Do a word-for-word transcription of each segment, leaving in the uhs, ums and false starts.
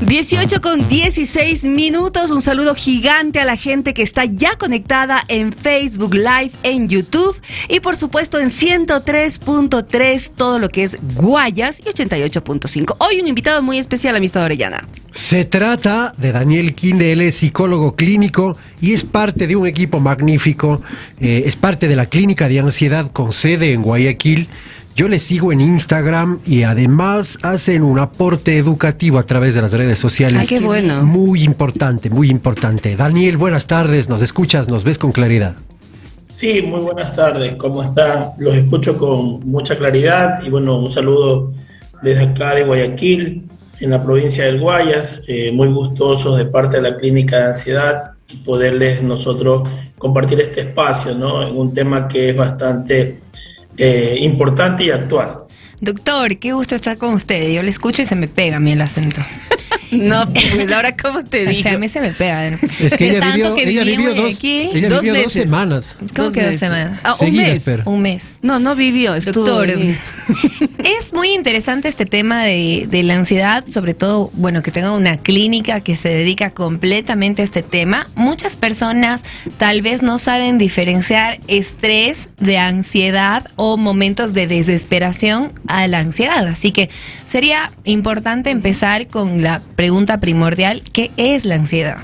dieciocho con dieciséis minutos, un saludo gigante a la gente que está ya conectada en Facebook Live, en YouTube y por supuesto en ciento tres punto tres, todo lo que es Guayas y ochenta y ocho punto cinco. Hoy un invitado muy especial, amistad Orellana. Se trata de Daniel Quinde, él es psicólogo clínico y es parte de un equipo magnífico, eh, es parte de la clínica de ansiedad con sede en Guayaquil. Yo les sigo en Instagram y además hacen un aporte educativo a través de las redes sociales. ¡Ay, qué bueno! Muy importante, muy importante. Daniel, buenas tardes, nos escuchas, nos ves con claridad. Sí, muy buenas tardes, ¿cómo están? Los escucho con mucha claridad y bueno, un saludo desde acá de Guayaquil, en la provincia del Guayas, eh, muy gustosos de parte de la Clínica de Ansiedad poderles nosotros compartir este espacio, ¿no? En un tema que es bastante eh, importante y actual. Doctor, qué gusto estar con usted. Yo le escucho y se me pega a mí el acento. No, pues ahora cómo te digo. O sea, a mí se me pega. Es que ella vivió, que ella vivió, dos, aquí, ella dos vivió dos meses. semanas. ¿Cómo Dos que dos meses. semanas? Ah, un Seguidas, mes. pero. Un mes. No, no vivió, estuvo Doctor, ahí. es muy interesante este tema de, de la ansiedad, sobre todo, bueno, que tenga una clínica que se dedica completamente a este tema. Muchas personas tal vez no saben diferenciar estrés de ansiedad o momentos de desesperación a la ansiedad. Así que sería importante empezar con la pregunta primordial: ¿qué es la ansiedad?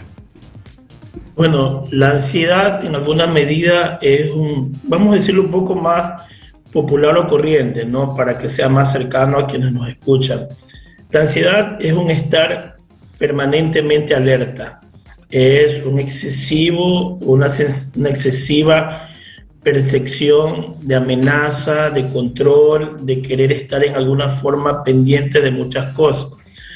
Bueno, la ansiedad en alguna medida es un, vamos a decirlo un poco más popular o corriente, ¿no? Para que sea más cercano a quienes nos escuchan. La ansiedad es un estar permanentemente alerta, es un excesivo, una, una excesiva percepción de amenaza, de control, de querer estar en alguna forma pendiente de muchas cosas.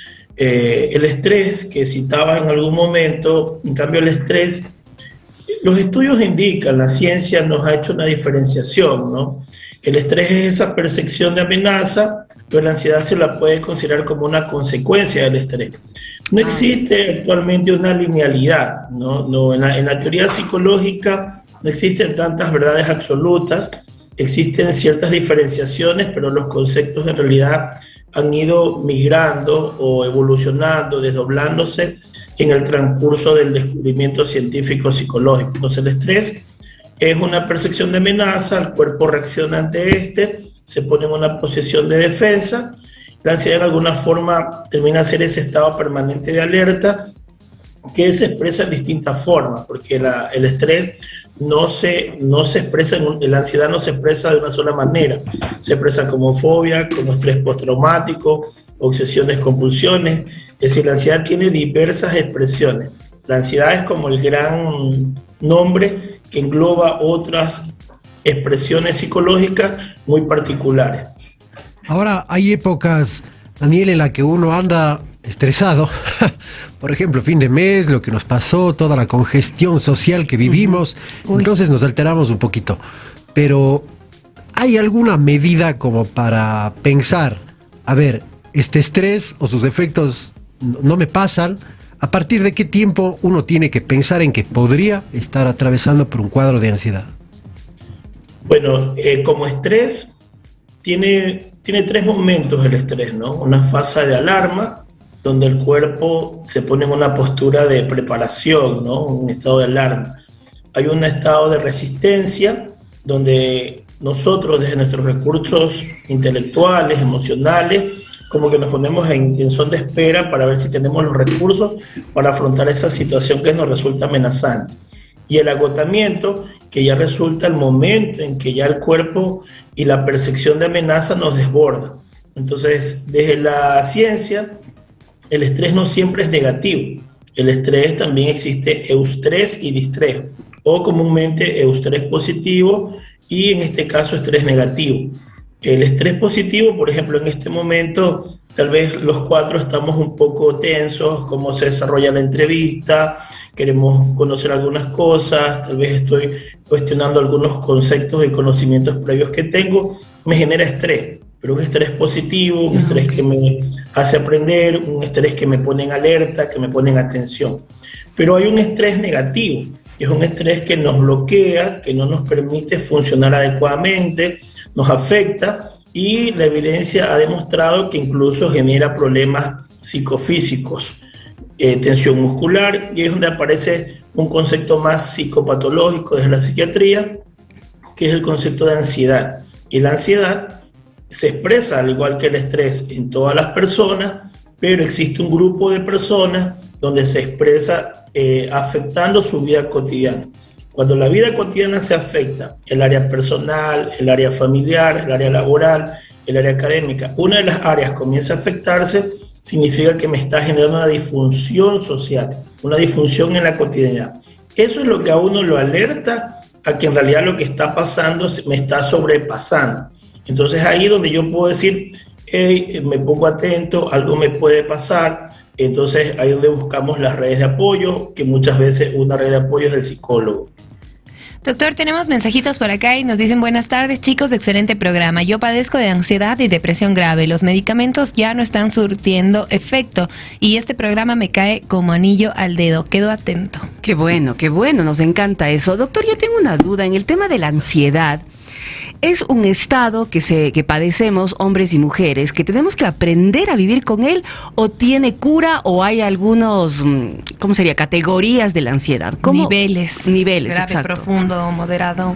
Eh, el estrés que citabas en algún momento, en cambio el estrés, los estudios indican, la ciencia nos ha hecho una diferenciación, ¿no? El estrés es esa percepción de amenaza, pero la ansiedad se la puede considerar como una consecuencia del estrés. No existe actualmente una linealidad, ¿no? No, en, la, en la teoría psicológica no existen tantas verdades absolutas, existen ciertas diferenciaciones, pero los conceptos en realidad han ido migrando o evolucionando, desdoblándose en el transcurso del descubrimiento científico psicológico. Entonces el estrés es una percepción de amenaza, el cuerpo reacciona ante este, se pone en una posición de defensa. La ansiedad de alguna forma termina a ser ese estado permanente de alerta que se expresa en distintas formas, porque la, el estrés no se, no se expresa, en, la ansiedad no se expresa de una sola manera, se expresa como fobia, como estrés postraumático, obsesiones, compulsiones, es decir, la ansiedad tiene diversas expresiones. La ansiedad es como el gran nombre que engloba otras expresiones psicológicas muy particulares. Ahora, hay épocas, Daniel, en la que uno anda estresado. Por ejemplo, fin de mes, lo que nos pasó, toda la congestión social que vivimos, uh-huh. Entonces nos alteramos un poquito. Pero, ¿hay alguna medida como para pensar, a ver, este estrés o sus efectos no me pasan? ¿A partir de qué tiempo uno tiene que pensar en que podría estar atravesando por un cuadro de ansiedad? Bueno, eh, como estrés, tiene, tiene tres momentos el estrés, ¿no? Una fase de alarma, donde el cuerpo se pone en una postura de preparación, ¿no? Un estado de alarma. Hay un estado de resistencia, donde nosotros, desde nuestros recursos intelectuales, emocionales, como que nos ponemos en, en son de espera para ver si tenemos los recursos para afrontar esa situación que nos resulta amenazante. Y el agotamiento, que ya resulta el momento en que ya el cuerpo y la percepción de amenaza nos desborda. Entonces, desde la ciencia, el estrés no siempre es negativo. El estrés también existe eustrés y distrés, o comúnmente eustrés positivo y en este caso estrés negativo. El estrés positivo, por ejemplo, en este momento, tal vez los cuatro estamos un poco tensos, cómo se desarrolla la entrevista, queremos conocer algunas cosas, tal vez estoy cuestionando algunos conceptos y conocimientos previos que tengo, me genera estrés. Pero un estrés positivo, un estrés que me hace aprender, un estrés que me pone en alerta, que me pone en atención. Pero hay un estrés negativo, que es un estrés que nos bloquea, que no nos permite funcionar adecuadamente, nos afecta y la evidencia ha demostrado que incluso genera problemas psicofísicos. eh, tensión muscular, y es donde aparece un concepto más psicopatológico desde la psiquiatría, que es el concepto de ansiedad. Y la ansiedad se expresa, al igual que el estrés, en todas las personas, pero existe un grupo de personas donde se expresa eh, afectando su vida cotidiana. Cuando la vida cotidiana se afecta, el área personal, el área familiar, el área laboral, el área académica, una de las áreas comienza a afectarse, significa que me está generando una disfunción social, una disfunción en la cotidianidad. Eso es lo que a uno lo alerta a que en realidad lo que está pasando me está sobrepasando. Entonces ahí es donde yo puedo decir, hey, me pongo atento, algo me puede pasar. Entonces ahí es donde buscamos las redes de apoyo, que muchas veces una red de apoyo es el psicólogo. Doctor, tenemos mensajitos por acá y nos dicen: buenas tardes, chicos, excelente programa. Yo padezco de ansiedad y depresión grave. Los medicamentos ya no están surtiendo efecto y este programa me cae como anillo al dedo. Quedo atento. Qué bueno, qué bueno, nos encanta eso. Doctor, yo tengo una duda en el tema de la ansiedad. Es un estado que se que padecemos hombres y mujeres, que tenemos que aprender a vivir con él, o tiene cura, o hay algunos, ¿cómo sería? Categorías de la ansiedad. ¿Cómo? Niveles. Niveles, grave, exacto. Profundo, moderado.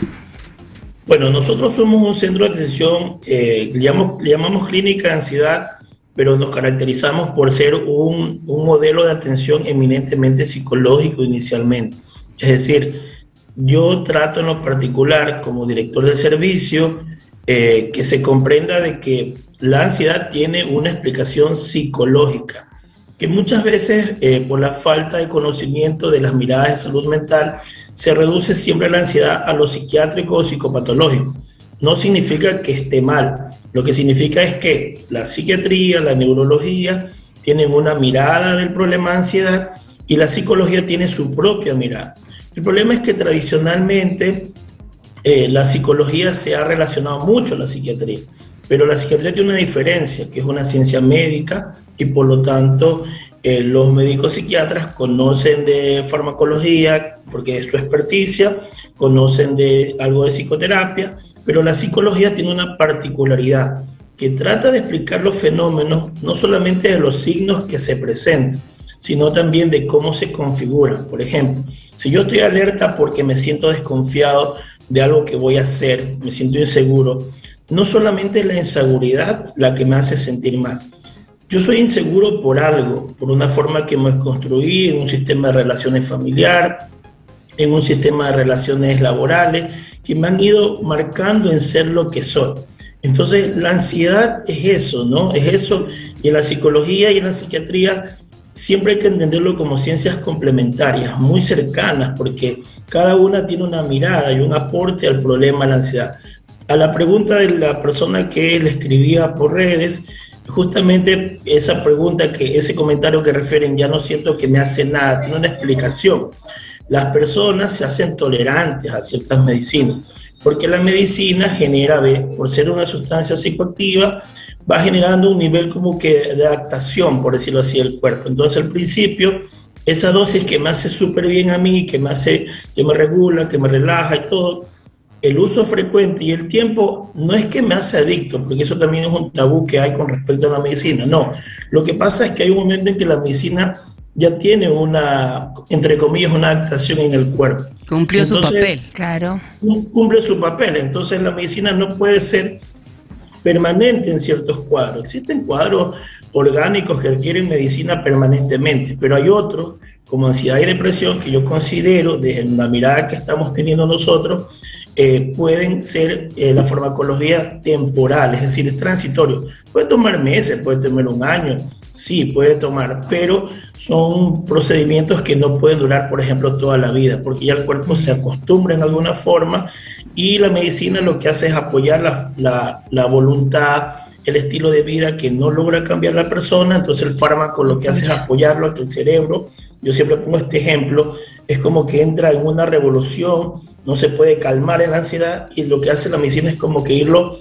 Bueno, nosotros somos un centro de atención, eh, le, llamamos, le llamamos clínica de ansiedad, pero nos caracterizamos por ser un, un modelo de atención eminentemente psicológico inicialmente. Es decir, yo trato en lo particular, como director del servicio, eh, que se comprenda de que la ansiedad tiene una explicación psicológica, que muchas veces eh, por la falta de conocimiento de las miradas de salud mental se reduce siempre la ansiedad a lo psiquiátrico o psicopatológico. No significa que esté mal, lo que significa es que la psiquiatría, la neurología tienen una mirada del problema de ansiedad y la psicología tiene su propia mirada. El problema es que tradicionalmente eh, la psicología se ha relacionado mucho a la psiquiatría, pero la psiquiatría tiene una diferencia, que es una ciencia médica, y por lo tanto eh, los médicos psiquiatras conocen de farmacología, porque es su experticia, conocen de algo de psicoterapia, pero la psicología tiene una particularidad, que trata de explicar los fenómenos, no solamente de los signos que se presentan, sino también de cómo se configuran. Por ejemplo, si yo estoy alerta porque me siento desconfiado de algo que voy a hacer, me siento inseguro, no solamente es la inseguridad la que me hace sentir mal. Yo soy inseguro por algo, por una forma que me construí en un sistema de relaciones familiar, en un sistema de relaciones laborales, que me han ido marcando en ser lo que soy. Entonces, la ansiedad es eso, ¿no? Es eso, y en la psicología y en la psiquiatría siempre hay que entenderlo como ciencias complementarias, muy cercanas, porque cada una tiene una mirada y un aporte al problema de la ansiedad. A la pregunta de la persona que le escribía por redes, justamente esa pregunta, que ese comentario que refieren, ya no siento que me hace nada, tiene una explicación. Las personas se hacen tolerantes a ciertas medicinas, porque la medicina genera, por ser una sustancia psicoactiva, va generando un nivel como que de adaptación, por decirlo así, del cuerpo. Entonces, al principio, esa dosis que me hace súper bien a mí, que me hace, que me regula, que me relaja y todo, el uso frecuente y el tiempo no es que me hace adicto, porque eso también es un tabú que hay con respecto a la medicina, no. Lo que pasa es que hay un momento en que la medicina ya tiene una, entre comillas, una adaptación en el cuerpo. Cumplió Entonces, su papel. Claro. Cumple su papel. Entonces la medicina no puede ser permanente en ciertos cuadros. Existen cuadros orgánicos que requieren medicina permanentemente, pero hay otros, como ansiedad y depresión, que yo considero, desde la mirada que estamos teniendo nosotros, eh, pueden ser eh, la farmacología temporal, es decir, es transitorio. Puede tomar meses, puede tomar un año, sí, puede tomar, pero son procedimientos que no pueden durar, por ejemplo, toda la vida, porque ya el cuerpo se acostumbra en alguna forma y la medicina lo que hace es apoyar la, la, la voluntad, el estilo de vida que no logra cambiar la persona. Entonces el fármaco lo que hace es apoyarlo a que el cerebro, yo siempre pongo este ejemplo, es como que entra en una revolución, no se puede calmar en la ansiedad y lo que hace la medicina es como que irlo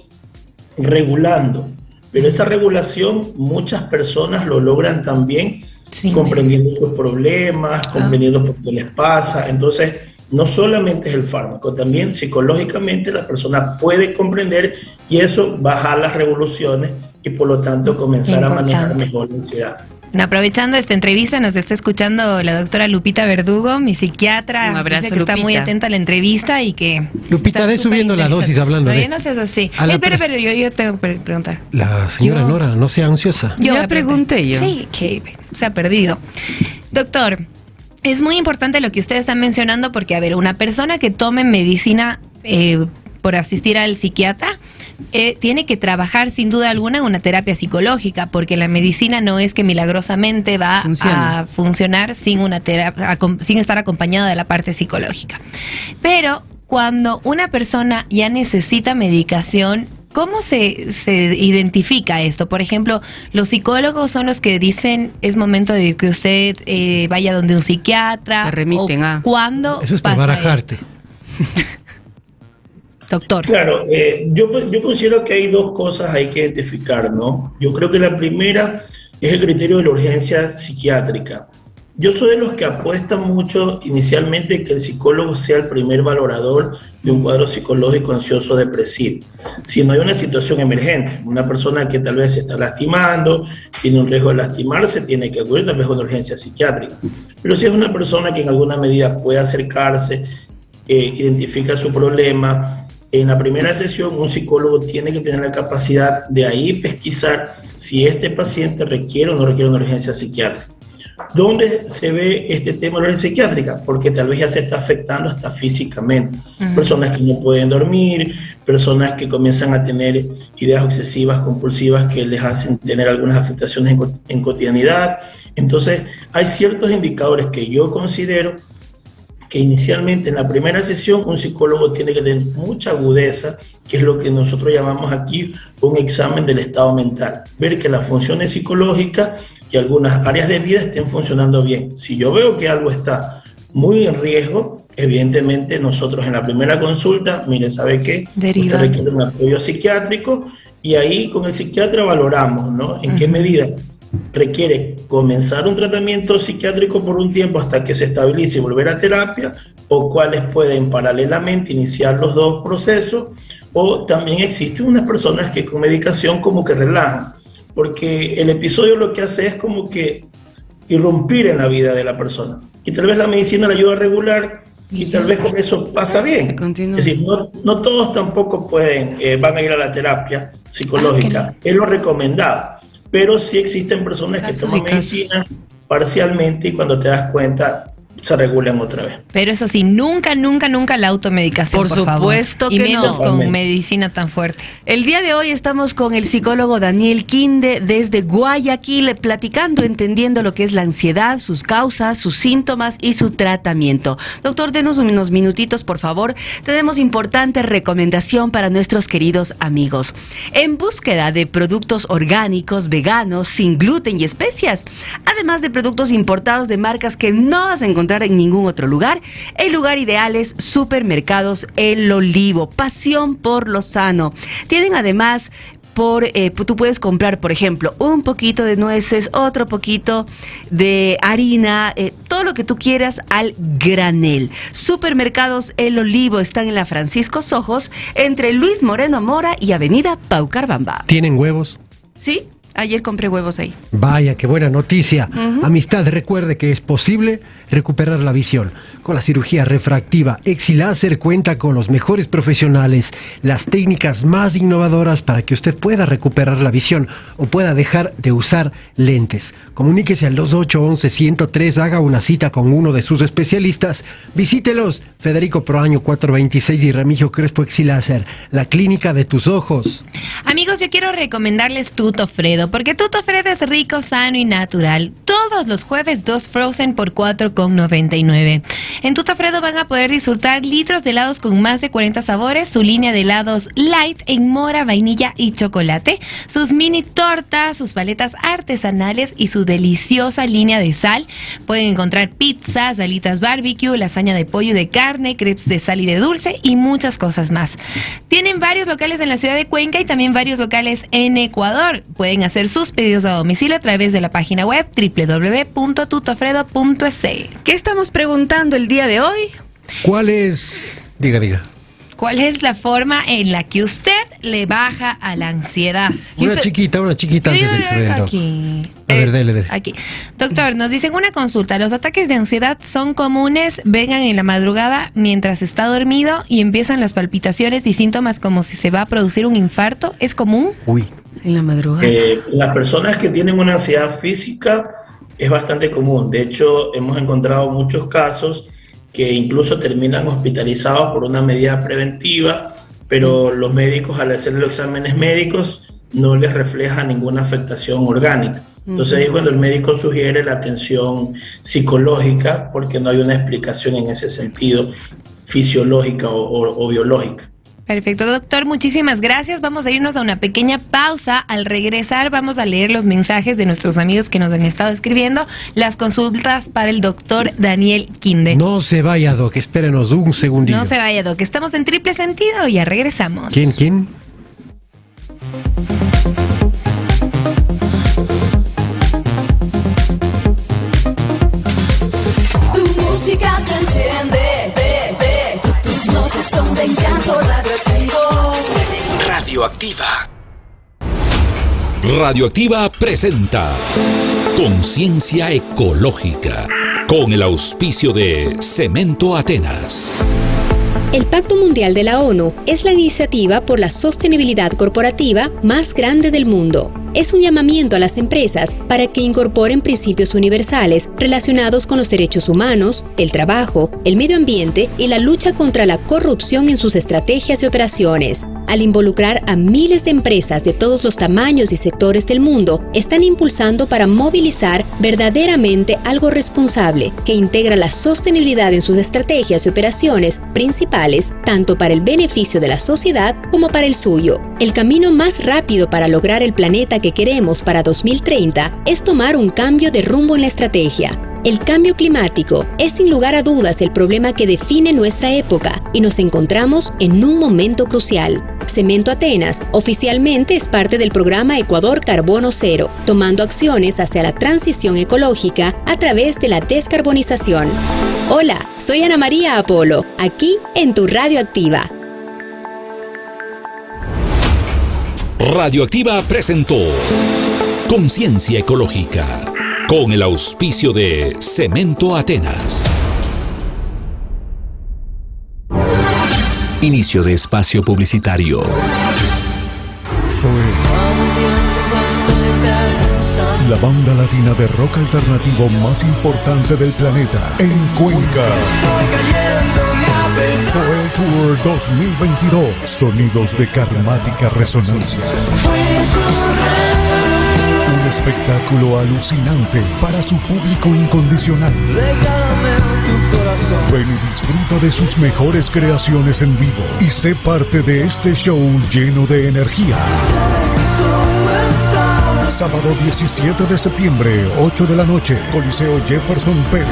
regulando. Pero esa regulación muchas personas lo logran también sí, comprendiendo sus problemas, ah. comprendiendo por qué les pasa. Entonces, no solamente es el fármaco, también psicológicamente la persona puede comprender y eso baja las revoluciones y por lo tanto comenzar Importante. a manejar mejor la ansiedad. Bueno, aprovechando esta entrevista, nos está escuchando la doctora Lupita Verdugo, mi psiquiatra. Un abrazo, Dice que está Lupita. muy atenta a la entrevista y que... Lupita, está ve súper subiendo la interesante. dosis hablando, No, ve. ya no seas así. A la Espera, pre- pero yo, yo tengo que preguntar. La señora Yo- Nora, no sea ansiosa. Ya voy a pregunté yo. Sí, que se ha perdido. Doctor, es muy importante lo que usted está mencionando porque, a ver, una persona que tome medicina eh, por asistir al psiquiatra, eh, tiene que trabajar sin duda alguna en una terapia psicológica, porque la medicina no es que milagrosamente va Funciona. a funcionar sin una terapia, sin estar acompañada de la parte psicológica. Pero cuando una persona ya necesita medicación, ¿cómo se, se identifica esto? Por ejemplo, los psicólogos son los que dicen es momento de que usted eh, vaya donde un psiquiatra. Te remiten, o ah. ¿Cuándo Eso es por pasa barajarte. esto? Doctor. Claro, eh, yo, yo considero que hay dos cosas hay que identificar, ¿no? Yo creo que la primera es el criterio de la urgencia psiquiátrica. Yo soy de los que apuestan mucho inicialmente que el psicólogo sea el primer valorador de un cuadro psicológico ansioso depresivo. Si no hay una situación emergente, una persona que tal vez se está lastimando, tiene un riesgo de lastimarse, tiene que acudir tal vez a una urgencia psiquiátrica. Pero si es una persona que en alguna medida puede acercarse, eh, identifica su problema, en la primera sesión un psicólogo tiene que tener la capacidad de ahí pesquisar si este paciente requiere o no requiere una urgencia psiquiátrica. ¿Dónde se ve este tema de la urgencia psiquiátrica? Porque tal vez ya se está afectando hasta físicamente. Uh-huh. Personas que no pueden dormir, personas que comienzan a tener ideas obsesivas, compulsivas que les hacen tener algunas afectaciones en, en cotidianidad. Entonces, hay ciertos indicadores que yo considero que inicialmente en la primera sesión un psicólogo tiene que tener mucha agudeza, que es lo que nosotros llamamos aquí un examen del estado mental. Ver que las funciones psicológicas y algunas áreas de vida estén funcionando bien. Si yo veo que algo está muy en riesgo, evidentemente nosotros en la primera consulta, mire, ¿sabe qué? Deriva. Usted requiere un apoyo psiquiátrico y ahí con el psiquiatra valoramos, ¿no? En uh-huh. qué medida requiere comenzar un tratamiento psiquiátrico por un tiempo hasta que se estabilice y volver a terapia, o cuáles pueden paralelamente iniciar los dos procesos, o también existen unas personas que con medicación como que relajan, porque el episodio lo que hace es como que irrumpir en la vida de la persona, y tal vez la medicina la ayuda a regular, y tal vez con eso pasa bien. Es decir, no, no todos tampoco pueden, eh, van a ir a la terapia psicológica, ah, es lo recomendado. Pero sí existen personas que casos toman medicina parcialmente y cuando te das cuenta se regulan otra vez. Pero eso sí, nunca, nunca, nunca la automedicación, por, por supuesto favor. que y menos no. con medicina tan fuerte. El día de hoy estamos con el psicólogo Daniel Quinde desde Guayaquil, platicando, entendiendo lo que es la ansiedad, sus causas, sus síntomas y su tratamiento. Doctor, denos unos minutitos, por favor. Tenemos importante recomendación para nuestros queridos amigos. En búsqueda de productos orgánicos, veganos, sin gluten y especias, además de productos importados de marcas que no vas a encontrar en ningún otro lugar, el lugar ideal es Supermercados El Olivo, pasión por lo sano. Tienen además por eh, tú puedes comprar, por ejemplo, un poquito de nueces, otro poquito de harina, eh, todo lo que tú quieras al granel. Supermercados El Olivo están en la Francisco Sojos, entre Luis Moreno Mora y Avenida Paucarbamba. ¿Tienen huevos? Sí, ayer compré huevos ahí. Vaya, qué buena noticia. Uh-huh. Amistad, recuerde que es posible recuperar la visión. Con la cirugía refractiva, Exiláser cuenta con los mejores profesionales, las técnicas más innovadoras para que usted pueda recuperar la visión o pueda dejar de usar lentes. Comuníquese al dos ocho uno uno cero tres, haga una cita con uno de sus especialistas. Visítelos, Federico Proaño cuatrocientos veintiséis y Remigio Crespo Exiláser, la clínica de tus ojos. Amigos, yo quiero recomendarles Tuto Fredo, porque Tuto Fredo es rico, sano y natural. Todos los jueves, dos Frozen por cuatro con noventa y nueve. En Tuto Fredo van a poder disfrutar litros de helados con más de cuarenta sabores, su línea de helados light en mora, vainilla y chocolate, sus mini tortas, sus paletas artesanales y su deliciosa línea de sal. Pueden encontrar pizzas, alitas barbecue, lasaña de pollo y de carne, crepes de sal y de dulce y muchas cosas más. Tienen varios locales en la ciudad de Cuenca y también varios locales en Ecuador. Pueden hacer sus pedidos a domicilio a través de la página web doble u doble u doble u punto tutofredo punto es. ¿Qué estamos preguntando el día de hoy? ¿Cuál es? Diga, diga. ¿cuál es la forma en la que usted le baja a la ansiedad? Una usted... chiquita, una chiquita antes de que se vea. Aquí. A ver, dele, dele. Aquí. Doctor, nos dicen una consulta. ¿Los ataques de ansiedad son comunes? Vengan en la madrugada mientras está dormido y empiezan las palpitaciones y síntomas como si se va a producir un infarto. ¿Es común? Uy. En la madrugada. Eh, las personas que tienen una ansiedad física es bastante común. De hecho, hemos encontrado muchos casos que incluso terminan hospitalizados por una medida preventiva, pero los médicos al hacer los exámenes médicos no les refleja ninguna afectación orgánica. Entonces ahí es cuando el médico sugiere la atención psicológica, porque no hay una explicación en ese sentido fisiológica o, o, o biológica. Perfecto, doctor, muchísimas gracias. Vamos a irnos a una pequeña pausa. Al regresar vamos a leer los mensajes de nuestros amigos que nos han estado escribiendo, las consultas para el doctor Daniel Quinde. No se vaya, Doc, espérenos un segundito. No se vaya, Doc, estamos en Triple Sentido y ya regresamos. ¿Quién, quién? Tu música se enciende, de, de, tus noches son de encanto radioactivo. Radioactiva. Radioactiva presenta Conciencia Ecológica, con el auspicio de Cemento Atenas. El Pacto Mundial de la ONU es la iniciativa por la sostenibilidad corporativa más grande del mundo. Es un llamamiento a las empresas para que incorporen principios universales relacionados con los derechos humanos, el trabajo, el medio ambiente y la lucha contra la corrupción en sus estrategias y operaciones. Al involucrar a miles de empresas de todos los tamaños y sectores del mundo, están impulsando para movilizar verdaderamente algo responsable que integra la sostenibilidad en sus estrategias y operaciones principales, tanto para el beneficio de la sociedad como para el suyo. El camino más rápido para lograr el planeta que queremos para dos mil treinta es tomar un cambio de rumbo en la estrategia. El cambio climático es sin lugar a dudas el problema que define nuestra época y nos encontramos en un momento crucial. Cemento Atenas oficialmente es parte del programa Ecuador Carbono Cero, tomando acciones hacia la transición ecológica a través de la descarbonización. Hola, soy Ana María Apolo, aquí en tu Radioactiva. Radioactiva presentó Conciencia Ecológica, con el auspicio de Cemento Atenas. Inicio de espacio publicitario. Soy la banda latina de rock alternativo más importante del planeta en Cuenca. Zoe Tour dos mil veintidós. Sonidos de karmática resonancia. Un espectáculo alucinante para su público incondicional. Ven y disfruta de sus mejores creaciones en vivo y sé parte de este show lleno de energía. Sábado diecisiete de septiembre, ocho de la noche, Coliseo Jefferson Pérez.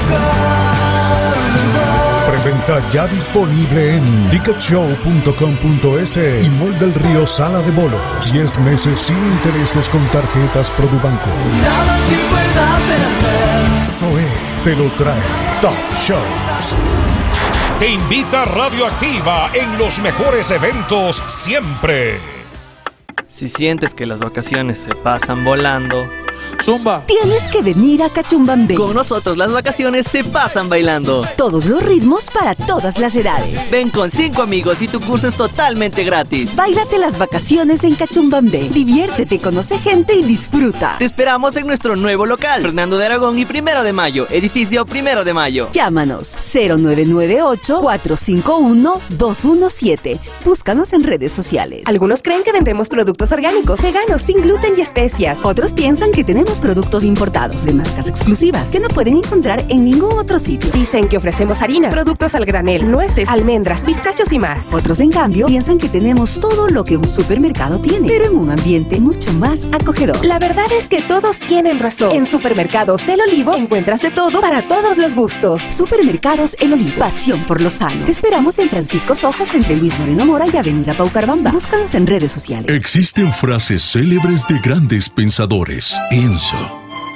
Preventa ya disponible en ticket show punto com punto es y Mall del Río Sala de Bolos. diez meses sin intereses con tarjetas Produbanco. Zoe te lo trae Top Shows. Te invita Radioactiva en los mejores eventos siempre. Si sientes que las vacaciones se pasan volando, Zumba. Tienes que venir a Cachumbambé. Con nosotros las vacaciones se pasan bailando. Todos los ritmos para todas las edades. Ven con cinco amigos y tu curso es totalmente gratis. Báilate las vacaciones en Cachumbambé. Diviértete, conoce gente y disfruta. Te esperamos en nuestro nuevo local, Fernando de Aragón y Primero de Mayo, edificio Primero de Mayo. Llámanos cero nueve nueve ocho, cuatro cinco uno, dos uno siete. Búscanos en redes sociales. Algunos creen que vendemos productos orgánicos, veganos, sin gluten y especias. Otros piensan que tenemos productos importados de marcas exclusivas que no pueden encontrar en ningún otro sitio. Dicen que ofrecemos harinas, productos al granel, nueces, almendras, pistachos y más. Otros, en cambio, piensan que tenemos todo lo que un supermercado tiene, pero en un ambiente mucho más acogedor. La verdad es que todos tienen razón. En Supermercados El Olivo encuentras de todo para todos los gustos. Supermercados El Olivo, pasión por lo sano. Te esperamos en Francisco Sojos, entre Luis Moreno Mora y Avenida Paucarbamba. Búscanos en redes sociales. Existen frases célebres de grandes pensadores. Pienso,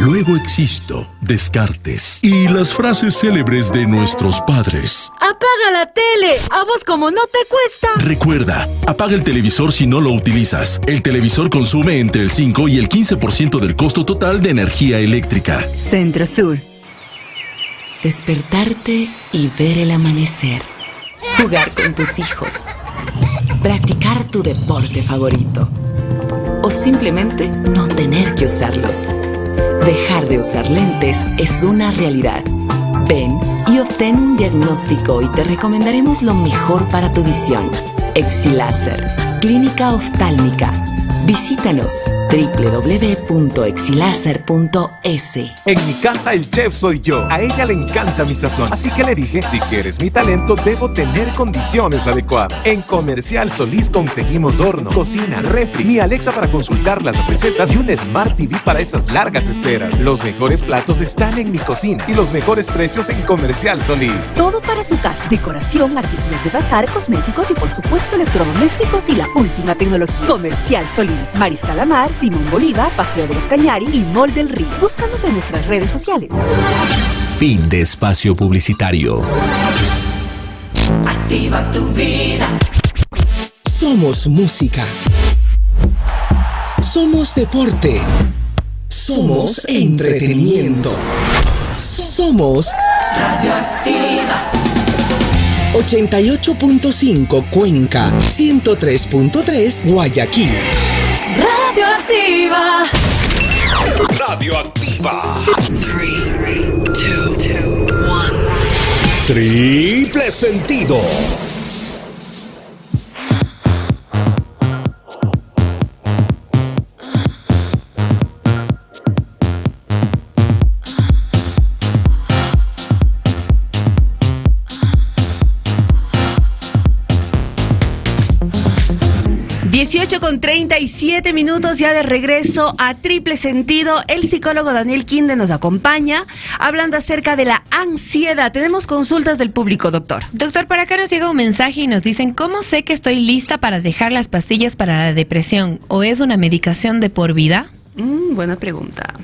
luego existo, Descartes. Y las frases célebres de nuestros padres. ¡Apaga la tele! ¡A vos como no te cuesta! Recuerda, apaga el televisor si no lo utilizas. El televisor consume entre el cinco y el quince por ciento del costo total de energía eléctrica. Centro Sur. Despertarte y ver el amanecer. Jugar con tus hijos. Practicar tu deporte favorito. O simplemente no tener que usarlos. Dejar de usar lentes es una realidad. Ven y obtén un diagnóstico y te recomendaremos lo mejor para tu visión. Exiláser, clínica oftálmica. Visítanos doble u doble u doble u punto exiláser punto es. En mi casa el chef soy yo. A ella le encanta mi sazón. Así que le dije, si quieres mi talento, debo tener condiciones adecuadas. En Comercial Solís conseguimos horno, cocina, refri, mi Alexa para consultar las recetas y un Smart T V para esas largas esperas. Los mejores platos están en mi cocina y los mejores precios en Comercial Solís. Todo para su casa. Decoración, artículos de bazar, cosméticos y por supuesto electrodomésticos y la última tecnología. Comercial Solís. Mariscal Amar, Simón Bolívar, Paseo de los Cañaris y Mall del Río. Búscanos en nuestras redes sociales. Fin de espacio publicitario. Activa tu vida. Somos música. Somos deporte. Somos entretenimiento. Somos Radioactiva. ochenta y ocho punto cinco Cuenca, ciento tres punto tres Guayaquil. Radioactiva. Radioactiva. tres, dos, uno. Triple sentido. dieciocho con treinta y siete minutos ya de regreso a Triple Sentido. El psicólogo Daniel Quinde nos acompaña hablando acerca de la ansiedad. Tenemos consultas del público, doctor. Doctor, por acá nos llega un mensaje y nos dicen, ¿cómo sé que estoy lista para dejar las pastillas para la depresión? ¿O es una medicación de por vida? Mm, buena pregunta.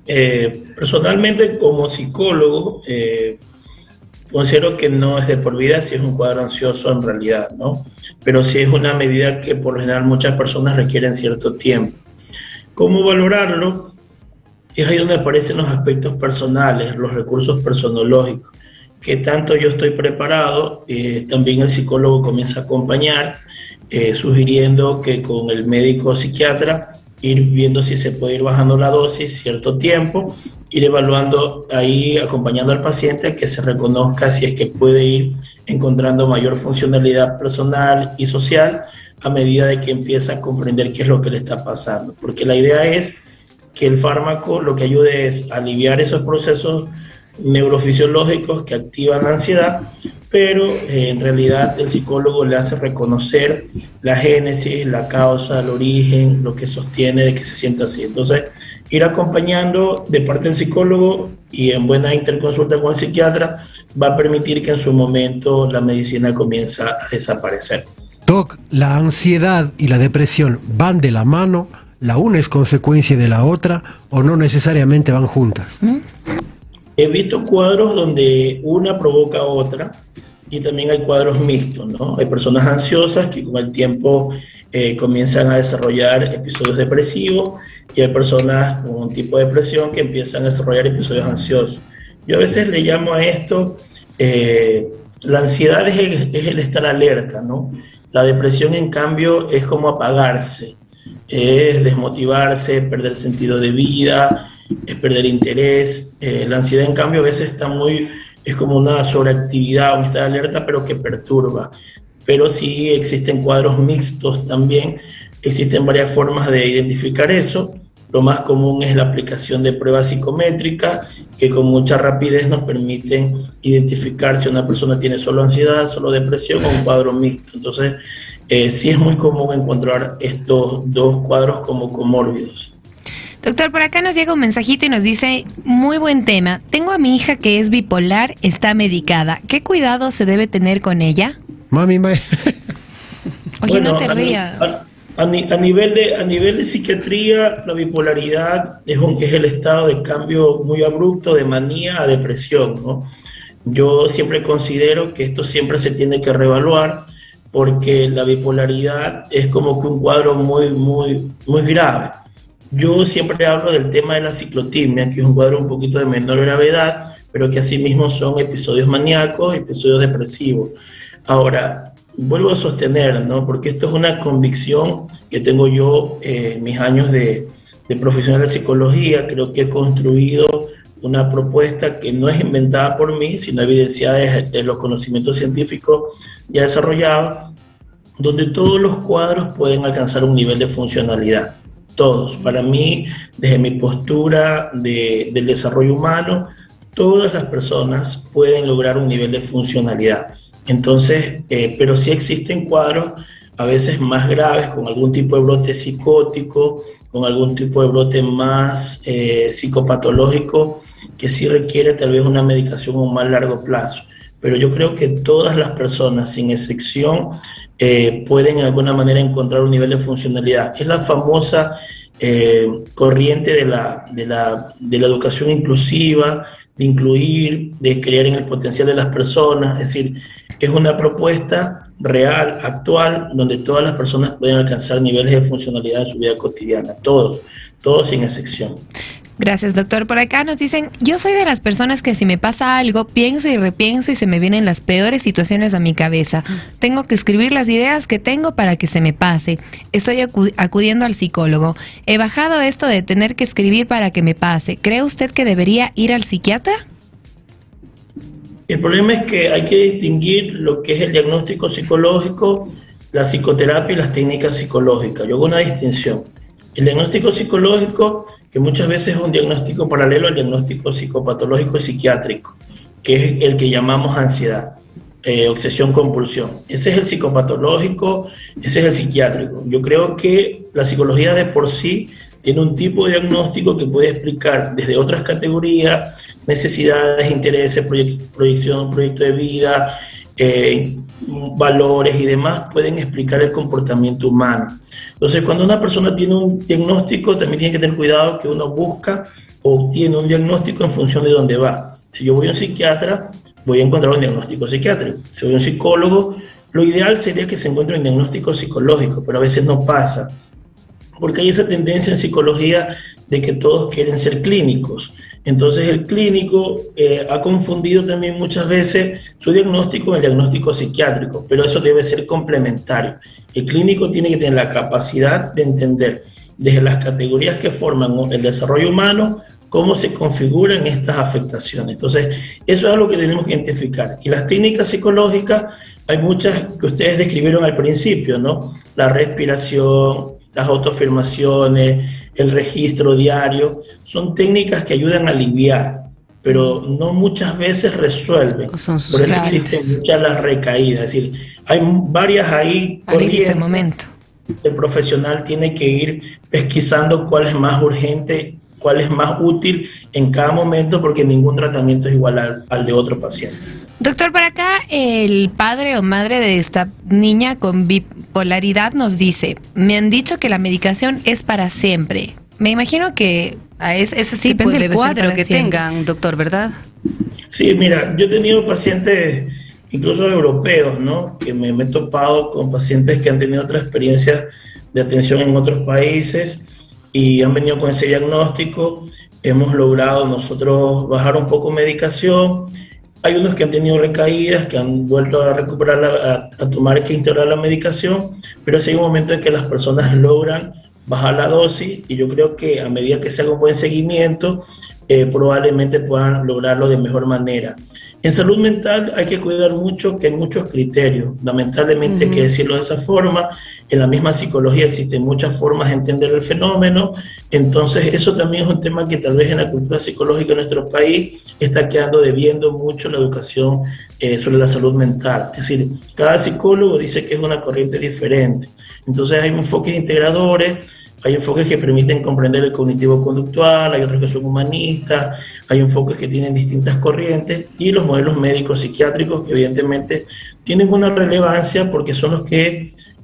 Eh, personalmente, como psicólogo, eh, considero que no es de por vida si es un cuadro ansioso en realidad, ¿no? Pero sí es una medida que por lo general muchas personas requieren cierto tiempo. ¿Cómo valorarlo? Es ahí donde aparecen los aspectos personales, los recursos personológicos. Que tanto yo estoy preparado, eh, también el psicólogo comienza a acompañar, eh, sugiriendo que con el médico psiquiatra ir viendo si se puede ir bajando la dosis cierto tiempo, ir evaluando ahí, acompañando al paciente a que se reconozca si es que puede ir encontrando mayor funcionalidad personal y social a medida de que empieza a comprender qué es lo que le está pasando. Porque la idea es que el fármaco lo que ayude es aliviar esos procesos neurofisiológicos que activan la ansiedad, pero eh, en realidad el psicólogo le hace reconocer la génesis, la causa, el origen, lo que sostiene de que se sienta así. Entonces, ir acompañando de parte del psicólogo y en buena interconsulta con el psiquiatra va a permitir que en su momento la medicina comience a desaparecer. Doc, ¿la ansiedad y la depresión van de la mano? ¿La una es consecuencia de la otra o no necesariamente van juntas? ¿Mm? He visto cuadros donde una provoca otra y también hay cuadros mixtos, ¿no? Hay personas ansiosas que con el tiempo eh, comienzan a desarrollar episodios depresivos y hay personas con un tipo de depresión que empiezan a desarrollar episodios ansiosos. Yo a veces le llamo a esto, eh, la ansiedad es el, es el estar alerta, ¿no? La depresión, en cambio, es como apagarse, es desmotivarse, perder sentido de vida, es perder interés. Eh, la ansiedad, en cambio, a veces está muy, es como una sobreactividad, un estado de alerta, pero que perturba. Pero sí existen cuadros mixtos también, existen varias formas de identificar eso. Lo más común es la aplicación de pruebas psicométricas que con mucha rapidez nos permiten identificar si una persona tiene solo ansiedad, solo depresión o un cuadro mixto. Entonces, eh, sí es muy común encontrar estos dos cuadros como comórbidos. Doctor, por acá nos llega un mensajito y nos dice, muy buen tema, tengo a mi hija que es bipolar, está medicada, ¿qué cuidado se debe tener con ella? Mami, mami. Oye, bueno, no te rías. A, A, ni, a, nivel de, a nivel de psiquiatría, la bipolaridad es, un, es el estado de cambio muy abrupto de manía a depresión, ¿no? Yo siempre considero que esto siempre se tiene que reevaluar, porque la bipolaridad es como que un cuadro muy, muy, muy grave. Yo siempre hablo del tema de la ciclotimia, que es un cuadro un poquito de menor gravedad, pero que asimismo son episodios maníacos, episodios depresivos. Ahora, vuelvo a sostener, ¿no? Porque esto es una convicción que tengo yo eh, en mis años de, de profesional de psicología. Creo que he construido una propuesta que no es inventada por mí, sino evidenciada de los conocimientos científicos ya desarrollados, donde todos los cuadros pueden alcanzar un nivel de funcionalidad. Todos. Para mí, desde mi postura de, del desarrollo humano, todas las personas pueden lograr un nivel de funcionalidad. Entonces, eh, pero sí existen cuadros a veces más graves, con algún tipo de brote psicótico, con algún tipo de brote más eh, psicopatológico, que sí requiere tal vez una medicación a un más largo plazo. Pero yo creo que todas las personas, sin excepción, eh, pueden de alguna manera encontrar un nivel de funcionalidad. Es la famosa eh, corriente de la, de, la, de la educación inclusiva, de incluir, de creer en el potencial de las personas. Es decir, es una propuesta real, actual, donde todas las personas pueden alcanzar niveles de funcionalidad en su vida cotidiana. Todos, todos sin excepción. Gracias, doctor. Por acá nos dicen, yo soy de las personas que si me pasa algo, pienso y repienso y se me vienen las peores situaciones a mi cabeza. Tengo que escribir las ideas que tengo para que se me pase. Estoy acu- acudiendo al psicólogo. He bajado esto de tener que escribir para que me pase. ¿Cree usted que debería ir al psiquiatra? El problema es que hay que distinguir lo que es el diagnóstico psicológico, la psicoterapia y las técnicas psicológicas. Yo hago una distinción. El diagnóstico psicológico, que muchas veces es un diagnóstico paralelo al diagnóstico psicopatológico y psiquiátrico, que es el que llamamos ansiedad, eh, obsesión, compulsión. Ese es el psicopatológico, ese es el psiquiátrico. Yo creo que la psicología de por sí tiene un tipo de diagnóstico que puede explicar desde otras categorías, necesidades, intereses, proyec- proyección, proyecto de vida, eh, valores y demás, pueden explicar el comportamiento humano. Entonces, cuando una persona tiene un diagnóstico, también tiene que tener cuidado que uno busca o obtiene un diagnóstico en función de dónde va. Si yo voy a un psiquiatra, voy a encontrar un diagnóstico psiquiátrico. Si voy a un psicólogo, lo ideal sería que se encuentre un diagnóstico psicológico, pero a veces no pasa, porque hay esa tendencia en psicología de que todos quieren ser clínicos. Entonces el clínico eh, ha confundido también muchas veces su diagnóstico con el diagnóstico psiquiátrico, pero eso debe ser complementario. El clínico tiene que tener la capacidad de entender desde las categorías que forman el desarrollo humano cómo se configuran estas afectaciones. Entonces eso es algo que tenemos que identificar. Y las técnicas psicológicas, hay muchas que ustedes describieron al principio, ¿no? La respiración, las autoafirmaciones, el registro diario, son técnicas que ayudan a aliviar, pero no muchas veces resuelven. Por eso existen muchas las recaídas, es decir, hay varias ahí corrientes. El momento. El profesional tiene que ir pesquisando cuál es más urgente, cuál es más útil en cada momento, porque ningún tratamiento es igual al, al de otro paciente. Doctor, por acá el padre o madre de esta niña con bipolaridad nos dice, me han dicho que la medicación es para siempre. Me imagino que a eso, eso sí, depende pues, del debe cuadro ser para que siempre. tengan, doctor, ¿verdad? Sí, mira, yo he tenido pacientes, incluso europeos, ¿no? Que me, me he topado con pacientes que han tenido otra experiencia de atención en otros países y han venido con ese diagnóstico. Hemos logrado nosotros bajar un poco medicación. Hay unos que han tenido recaídas, que han vuelto a recuperar, la, a, a tomar que instaurar la medicación, pero sí hay un momento en que las personas logran bajar la dosis y yo creo que a medida que se haga un buen seguimiento, eh, probablemente puedan lograrlo de mejor manera. En salud mental hay que cuidar mucho que hay muchos criterios, lamentablemente uh-huh. hay que decirlo de esa forma. En la misma psicología existen muchas formas de entender el fenómeno, entonces eso también es un tema que tal vez en la cultura psicológica de nuestro país está quedando debiendo mucho la educación eh, sobre la salud mental. Es decir, cada psicólogo dice que es una corriente diferente, entonces hay enfoques integradores. Hay enfoques que permiten comprender el cognitivo-conductual, hay otros que son humanistas, hay enfoques que tienen distintas corrientes y los modelos médicos psiquiátricos que evidentemente tienen una relevancia porque son los que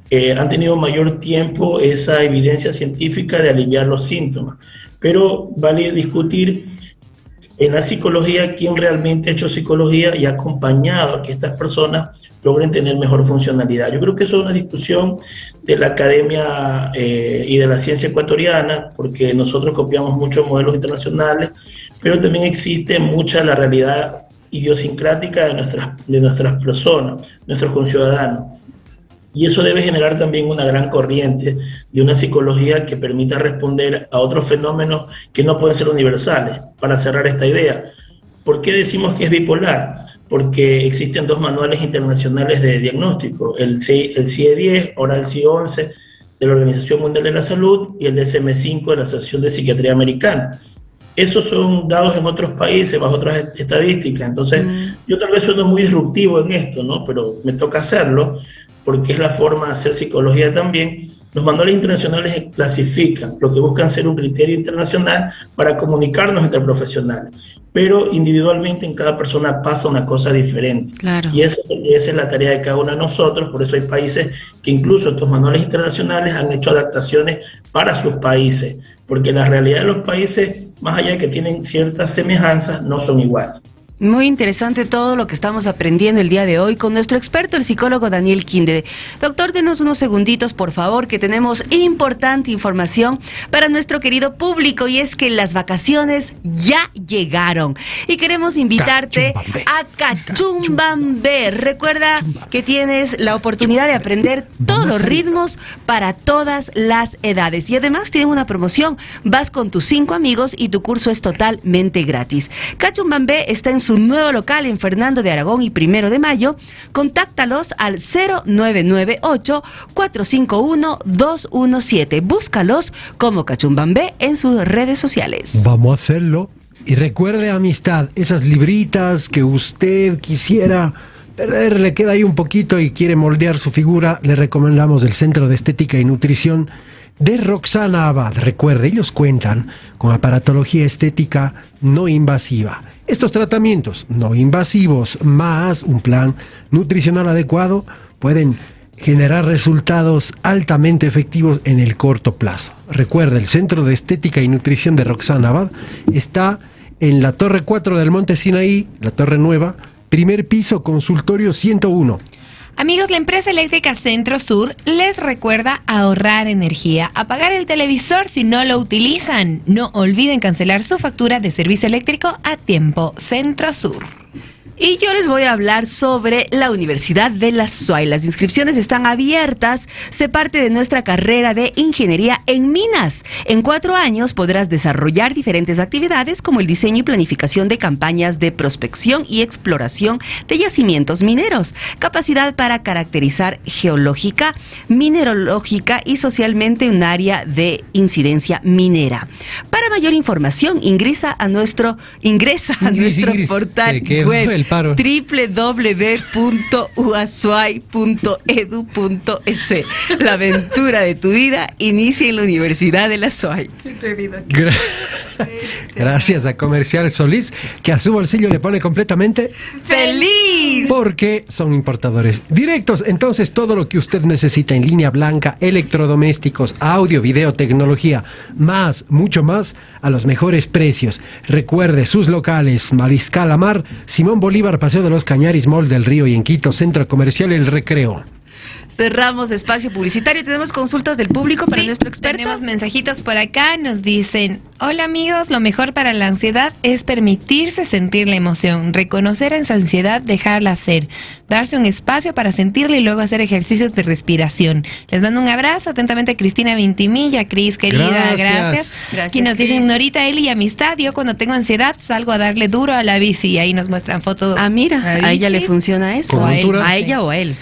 eh, han tenido mayor tiempo esa evidencia científica de aliviar los síntomas. Pero vale discutir en la psicología quién realmente ha hecho psicología y ha acompañado a que estas personas logren tener mejor funcionalidad. Yo creo que eso es una discusión de la academia eh, y de la ciencia ecuatoriana, porque nosotros copiamos muchos modelos internacionales, pero también existe mucha la realidad idiosincrática de nuestras, de nuestras personas, nuestros conciudadanos. Y eso debe generar también una gran corriente de una psicología que permita responder a otros fenómenos que no pueden ser universales. Para cerrar esta idea, ¿por qué decimos que es bipolar? Porque existen dos manuales internacionales de diagnóstico, el C I E diez, ahora el C I E once de la Organización Mundial de la Salud y el D S M cinco de la Asociación de Psiquiatría Americana. Esos son dados en otros países bajo otras estadísticas. Entonces, mm. yo tal vez sueno muy disruptivo en esto, ¿no? Pero me toca hacerlo porque es la forma de hacer psicología también. Los manuales internacionales clasifican, lo que buscan ser un criterio internacional para comunicarnos entre profesionales, pero individualmente en cada persona pasa una cosa diferente. Claro. Y eso, esa es la tarea de cada uno de nosotros. Por eso hay países que incluso estos manuales internacionales han hecho adaptaciones para sus países, porque la realidad de los países, más allá de que tienen ciertas semejanzas, no son iguales. Muy interesante todo lo que estamos aprendiendo el día de hoy con nuestro experto, el psicólogo Daniel Quinde. Doctor, denos unos segunditos, por favor, que tenemos importante información para nuestro querido público, y es que las vacaciones ya llegaron y queremos invitarte Cachumbambé. a Cachumbambé. Recuerda que tienes la oportunidad de aprender todos los ritmos para todas las edades, y además tienen una promoción. Vas con tus cinco amigos y tu curso es totalmente gratis. Cachumbambé está en su nuevo local en Fernando de Aragón y Primero de Mayo. Contáctalos al cero nueve nueve ocho, cuatro cinco uno, dos uno siete. Búscalos como Cachumbambé en sus redes sociales. Vamos a hacerlo. Y recuerde, amistad, esas libritas que usted quisiera perder, le queda ahí un poquito y quiere moldear su figura, le recomendamos el Centro de Estética y Nutrición de Roxana Abad. Recuerde, ellos cuentan con aparatología estética no invasiva. Estos tratamientos no invasivos más un plan nutricional adecuado pueden generar resultados altamente efectivos en el corto plazo. Recuerda, el Centro de Estética y Nutrición de Roxana Abad está en la Torre cuatro del Monte Sinaí, la Torre Nueva, primer piso, consultorio ciento uno. Amigos, la empresa eléctrica Centro Sur les recuerda ahorrar energía, apagar el televisor si no lo utilizan. No olviden cancelar su factura de servicio eléctrico a tiempo. Centro Sur. Y yo les voy a hablar sobre la Universidad de la S U A Y. Las inscripciones están abiertas. Se parte de nuestra carrera de Ingeniería en Minas. En cuatro años podrás desarrollar diferentes actividades como el diseño y planificación de campañas de prospección y exploración de yacimientos mineros, capacidad para caracterizar geológica, mineralógica y socialmente un área de incidencia minera. Para mayor información, ingresa a nuestro, ingresa a Ingris, nuestro Ingris, portal que, que web el paro. doble u doble u doble u punto u a s u a y punto e d u punto e s. La aventura de tu vida inicia en la Universidad de la S U A Y. Gra Gracias a Comercial Solís, que a su bolsillo le pone completamente ¡feliz! Porque son importadores directos. Entonces, todo lo que usted necesita en línea blanca, electrodomésticos, audio, video, tecnología, más, mucho más, a los mejores precios. Recuerde sus locales: Mariscal Amar, Simón Bolívar, Paseo de los Cañaris, Mall del Río, y en Quito, Centro Comercial El Recreo. Cerramos espacio publicitario. Tenemos consultas del público para sí, nuestro experto. Tenemos mensajitos por acá. Nos dicen: hola amigos, lo mejor para la ansiedad es permitirse sentir la emoción, reconocer esa ansiedad, dejarla ser, darse un espacio para sentirla y luego hacer ejercicios de respiración. Les mando un abrazo. Atentamente, Cristina Vintimilla. Cris, querida, gracias. Gracias. gracias y nos Chris. Dicen: Norita, Eli y amistad. Yo cuando tengo ansiedad salgo a darle duro a la bici. Y ahí nos muestran fotos. Ah, mira, a, a ella le funciona eso. A, él, a ella o a él.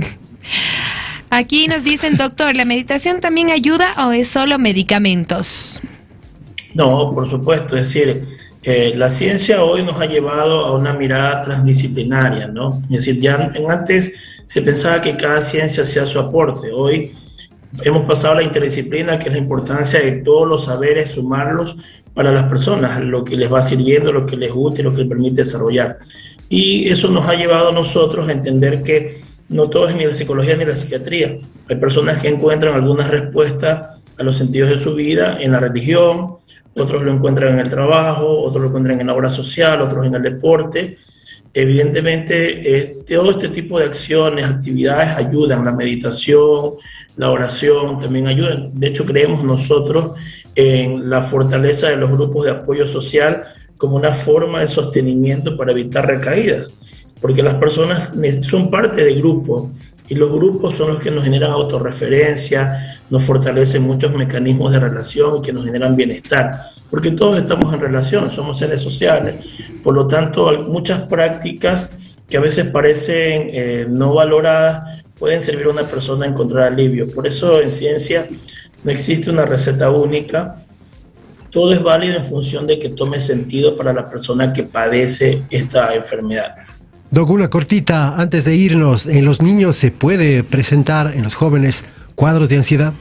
Aquí nos dicen: doctor, ¿la meditación también ayuda o es solo medicamentos? No, por supuesto. Es decir, eh, la ciencia hoy nos ha llevado a una mirada transdisciplinaria, ¿no? Es decir, ya en antes se pensaba que cada ciencia hacía su aporte. Hoy hemos pasado a la interdisciplina, que es la importancia de todos los saberes, sumarlos para las personas, lo que les va sirviendo, lo que les gusta y lo que les permite desarrollar. Y eso nos ha llevado a nosotros a entender que no todo es ni la psicología ni la psiquiatría. Hay personas que encuentran algunas respuestas a los sentidos de su vida en la religión, otros lo encuentran en el trabajo, otros lo encuentran en la obra social, otros en el deporte. Evidentemente, este, todo este tipo de acciones, actividades ayudan, la meditación, la oración también ayudan. De hecho, creemos nosotros en la fortaleza de los grupos de apoyo social como una forma de sostenimiento para evitar recaídas, porque las personas son parte de grupos y los grupos son los que nos generan autorreferencia, nos fortalecen muchos mecanismos de relación y que nos generan bienestar, porque todos estamos en relación, somos seres sociales. Por lo tanto, muchas prácticas que a veces parecen eh, no valoradas pueden servir a una persona a encontrar alivio. Por eso en ciencia no existe una receta única, todo es válido en función de que tome sentido para la persona que padece esta enfermedad. Doc, una cortita antes de irnos. ¿En los niños se puede presentar, en los jóvenes, cuadros de ansiedad?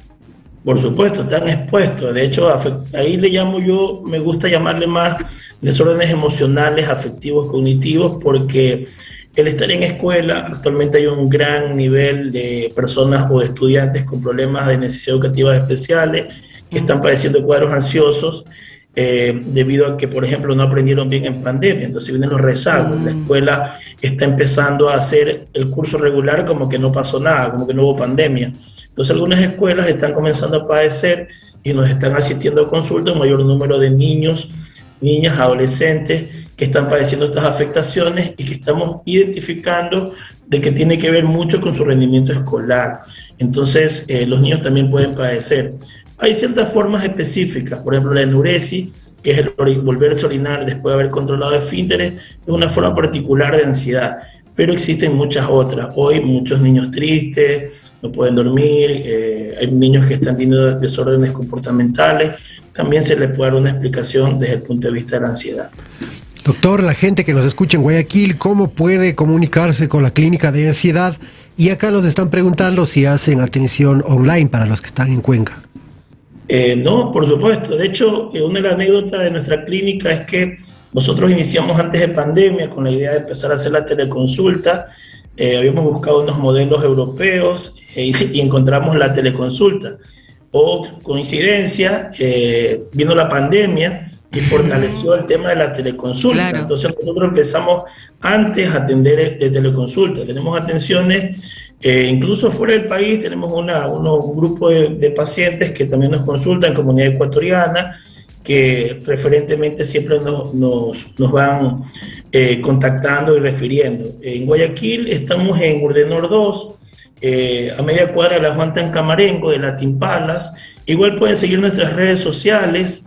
Por supuesto, están expuestos. De hecho, ahí le llamo yo, me gusta llamarle más desórdenes emocionales, afectivos, cognitivos, porque el estar en escuela, actualmente hay un gran nivel de personas o de estudiantes con problemas de necesidades educativas especiales que están padeciendo cuadros ansiosos, Eh, debido a que, por ejemplo, no aprendieron bien en pandemia, entonces vienen los rezagos. Mm. La escuela está empezando a hacer el curso regular como que no pasó nada, como que no hubo pandemia. Entonces algunas escuelas están comenzando a padecer y nos están asistiendo a consulta un mayor número de niños, niñas, adolescentes que están padeciendo estas afectaciones y que estamos identificando de que tiene que ver mucho con su rendimiento escolar. Entonces eh, los niños también pueden padecer. Hay ciertas formas específicas, por ejemplo la enuresis, que es el volverse a orinar después de haber controlado esfínteres, es una forma particular de ansiedad, pero existen muchas otras. Hoy muchos niños tristes, no pueden dormir, eh, hay niños que están teniendo desórdenes comportamentales, también se les puede dar una explicación desde el punto de vista de la ansiedad. Doctor, la gente que nos escucha en Guayaquil, ¿cómo puede comunicarse con la clínica de ansiedad? Y acá nos están preguntando si hacen atención online para los que están en Cuenca. Eh, no, por supuesto. De hecho, una de las anécdotas de nuestra clínica es que nosotros iniciamos antes de pandemia con la idea de empezar a hacer la teleconsulta. Eh, habíamos buscado unos modelos europeos eh, y, y encontramos la teleconsulta. O coincidencia, eh, vino la pandemia y fortaleció el tema de la teleconsulta. Claro. Entonces nosotros empezamos antes a atender de teleconsulta. Tenemos atenciones eh, incluso fuera del país, tenemos una, uno, un grupo de, de pacientes que también nos consultan en comunidad ecuatoriana, que referentemente siempre nos, nos, nos van eh, contactando y refiriendo. En Guayaquil estamos en Urdenor dos, eh, a media cuadra de la Juan Tancamarengo, de Latin Palace. Igual pueden seguir nuestras redes sociales,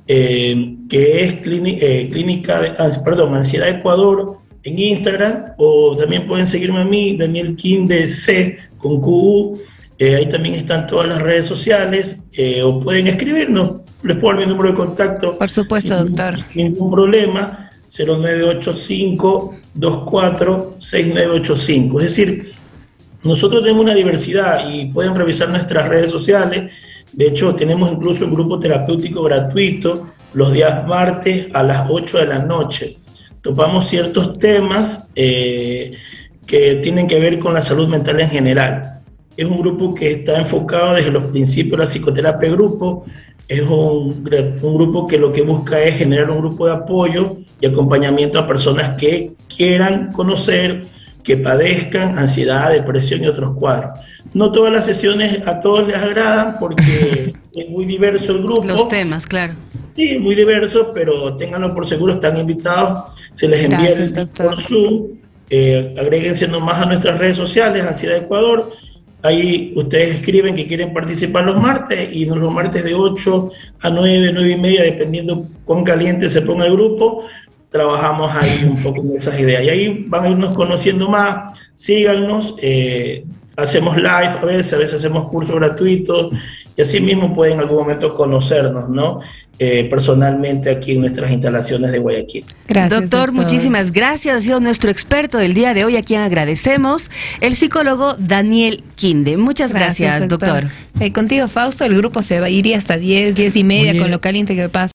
eh, que es clínica, eh, clínica de, perdón, Ansiedad Ecuador en Instagram, o también pueden seguirme a mí, Daniel Quinde C con Q U. Eh, ahí también están todas las redes sociales, eh, o pueden escribirnos, les puedo dar mi número de contacto. Por supuesto, sin, doctor. Sin ningún problema, cero nueve ocho cinco, dos cuatro, seis nueve ocho cinco. Es decir, nosotros tenemos una diversidad y pueden revisar nuestras redes sociales. De hecho, tenemos incluso un grupo terapéutico gratuito los días martes a las ocho de la noche. Topamos ciertos temas eh, que tienen que ver con la salud mental en general. Es un grupo que está enfocado desde los principios de la psicoterapia de grupo. Es un, un grupo que lo que busca es generar un grupo de apoyo y acompañamiento a personas que quieran conocer, que padezcan ansiedad, depresión y otros cuadros. No todas las sesiones a todos les agradan porque es muy diverso el grupo. Los temas, claro. Sí, muy diverso, pero ténganlo por seguro, están invitados. Se les envía el link por Zoom. Eh, agréguense nomás a nuestras redes sociales, Ansiedad Ecuador. Ahí ustedes escriben que quieren participar los martes y los martes de ocho a nueve, nueve y media, dependiendo cuán caliente se ponga el grupo, trabajamos ahí un poco en esas ideas. Y ahí van a irnos conociendo más, síganos, eh, hacemos live a veces, a veces hacemos cursos gratuitos y así mismo pueden en algún momento conocernos, ¿no? Eh, personalmente aquí en nuestras instalaciones de Guayaquil. Gracias, doctor, doctor, muchísimas gracias. Ha sido nuestro experto del día de hoy, a quien agradecemos, el psicólogo Daniel Quinde. Muchas gracias, gracias doctor. doctor. Eh, contigo, Fausto, el grupo se va a ir hasta diez, diez y media, con lo caliente que pasa.